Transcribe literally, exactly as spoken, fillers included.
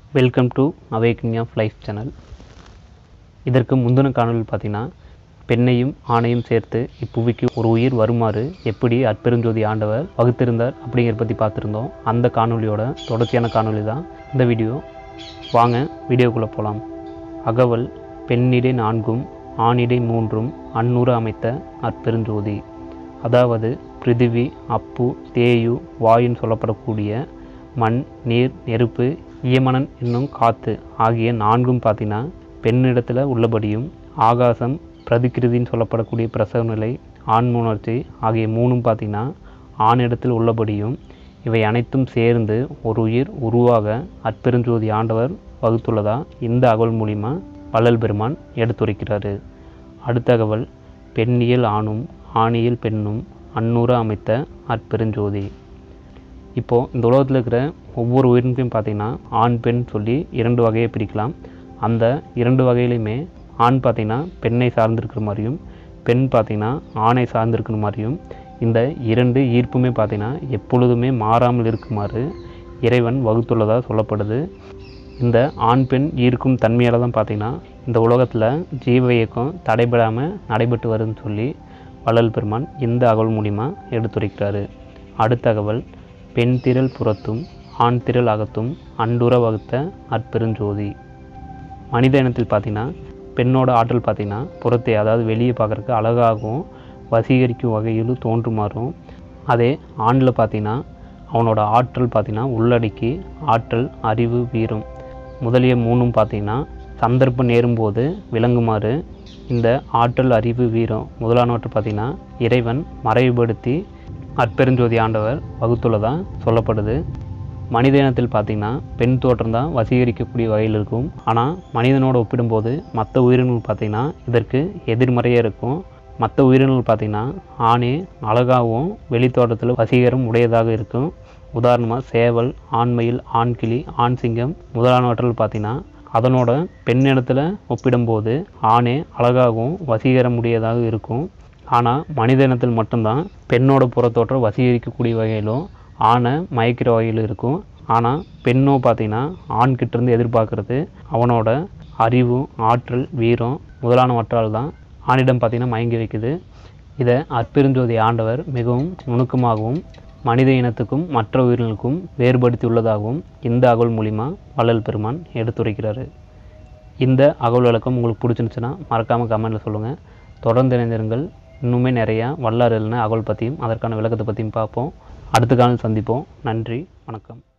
Welcome to awaking of life channel. இதற்கு முந்தின காணொலியில் பார்த்தீங்கன்னா பெண்ணையும் ஆணையும் சேர்த்து இப்புவிக்கு ஒரு உயிர் வருமாறு எப்படி அற்பெருஞ்சோதி ஆண்டவர் வகுத்திருந்தார் அப்படிங்கிற பற்றி பார்த்துருந்தோம். அந்த காணொலியோட தொடர்ச்சியான காணொலி தான் இந்த வீடியோ. வாங்க வீடியோக்குள்ளே போகலாம். அகவல் பெண்ணிடை நான்கும் ஆணிடை மூன்றும் அந்நூறு அமைத்த அற்பெருஞ்சோதி. அதாவது பிருதிவி, அப்பு, தேயு, வாயுன்னு சொல்லப்படக்கூடிய மண், நீர், நெருப்பு, இயமனன் என்னும் காற்று ஆகிய நான்கும் பார்த்தீங்கன்னா பெண்ணிடத்தில் உள்ளபடியும், ஆகாசம், பிரதிகிருதின்னு சொல்லப்படக்கூடிய பிரசவ நிலை, ஆண்முணர்ச்சி ஆகிய மூணும் பார்த்தீங்கன்னா ஆணிடத்தில் உள்ளபடியும், இவை அனைத்தும் சேர்ந்து ஒரு உயிர் உருவாக அற்பெருஞ்சோதி ஆண்டவர் வகுத்துள்ளதா இந்த அகவல் மூலிமா வள்ளல் பெருமான் எடுத்துரைக்கிறாரு. அடுத்த அகவல் பெண்ணியல் ஆணும் ஆணியல் பெண்ணும் அந்நூறு அமைத்த அற்பெருஞ்சோதி. இப்போது இந்த உலகத்தில் இருக்கிற ஒவ்வொரு உயிரினுக்கும் பார்த்திங்கன்னா ஆண் பெண் சொல்லி இரண்டு வகையை பிரிக்கலாம். அந்த இரண்டு வகையிலையுமே ஆண் பார்த்திங்கன்னா பெண்ணை சார்ந்திருக்கிற மாதிரியும், பெண் பார்த்திங்கன்னா ஆணை சார்ந்திருக்கிற மாதிரியும், இந்த இரண்டு ஈர்ப்புமே பார்த்திங்கன்னா எப்பொழுதுமே மாறாமல் இருக்குமாறு இறைவன் வகுத்துள்ளதாக சொல்லப்படுது. இந்த ஆண் பெண் ஈர்க்கும் தன்மையால் தான் பார்த்திங்கன்னா இந்த உலகத்தில் ஜீவ இயக்கம் தடைபடாமல் நடைபெற்று வருதுன்னு சொல்லி வள்ளல் பெருமான் இந்த அகவல் மூலிமா எடுத்துரைக்கிறாரு. அடுத்த அகவல் பெண் திரள் புறத்தும் ஆண் திரள் அகத்தும் அண்டுற வகுத்த அற்பெருஞ்சோதி. மனித இனத்தில் பார்த்திங்கன்னா பெண்ணோட ஆற்றல் பார்த்திங்கன்னா புறத்தை, அதாவது வெளியே பார்க்குறக்கு அழகாகவும் வசீகரிக்கும் வகையிலும் தோன்றுமாறும், அதே ஆணில் பார்த்திங்கன்னா அவனோட ஆற்றல் பார்த்திங்கன்னா உள்ளடக்கி ஆற்றல், அறிவு, வீரம் முதலிய மூணும் பார்த்திங்கன்னா சந்தர்ப்பம் நேரும்போது விளங்குமாறு இந்த ஆற்றல், அறிவு, வீரம் முதலானவற்றை பார்த்திங்கன்னா இறைவன் மறைவுபடுத்தி அற்பெருஞ்சோதி ஆண்டவர் வகுத்துள்ளதான் சொல்லப்படுது. மனித இனத்தில் பார்த்திங்கன்னா பெண் தோற்றம் தான் வசீகரிக்கக்கூடிய வகையில் இருக்கும். ஆனால் மனிதனோடு ஒப்பிடும்போது மற்ற உயிரினங்கள் பார்த்திங்கன்னா இதற்கு எதிர்மறையாக இருக்கும். மற்ற உயிரினங்கள் பார்த்திங்கன்னா ஆணே அழகாகவும் வெளித்தோட்டத்தில் வசீகரம் உடையதாக இருக்கும். உதாரணமாக சேவல், ஆண்மயில், ஆண்கிளி, ஆண் சிங்கம் முதலானவற்றில் பார்த்திங்கன்னா அதனோட பெண்ணிடத்தில் ஒப்பிடும்போது ஆணே அழகாகவும் வசீகரம் உடையதாக இருக்கும். ஆனால் மனித இனத்தில் மட்டும்தான் பெண்ணோட புறத்தோற்றம் வசீகரிக்கக்கூடிய வகையிலும் ஆணை மயக்கிற வகையிலும் இருக்கும். ஆனால் பெண்ணோ பார்த்திங்கன்னா ஆண்கிட்டேருந்து எதிர்பார்க்குறது அவனோட அறிவும், ஆற்றல், வீரம் முதலானவற்றால் தான் ஆணிடம் பார்த்திங்கன்னா மயங்கி வைக்குது. இதை அற்பெருஞ்சோதி ஆண்டவர் மிகவும் நுணுக்கமாகவும் மனித இனத்துக்கும் மற்ற உயிரினங்களுக்கும் வேறுபடுத்தி உள்ளதாகவும் இந்த அகவல் மூலிமா வள்ளல் பெருமான் எடுத்துரைக்கிறாரு. இந்த அகவல் விளக்கம் உங்களுக்கு பிடிச்சிருந்துச்சுன்னா மறக்காமல் கமெண்ட்டில் சொல்லுங்கள். தொடர்ந்து இணைந்திருங்கள். இன்னுமே நிறையா வல்லார் எழுதின அகவல் பற்றியும் அதற்கான விளக்கத்தை பற்றியும் பார்ப்போம். அடுத்த காலம் சந்திப்போம். நன்றி, வணக்கம்.